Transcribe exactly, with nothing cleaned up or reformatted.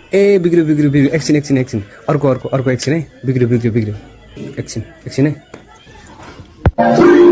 ए बिग्रियो बिग्रियो बिग्रियो एकछिन एकछिन एकछिन अर्को अर्को अर्को एकछिन है बिग्रियो बिग्रियो बिग्रियो एकछिन एकछिन है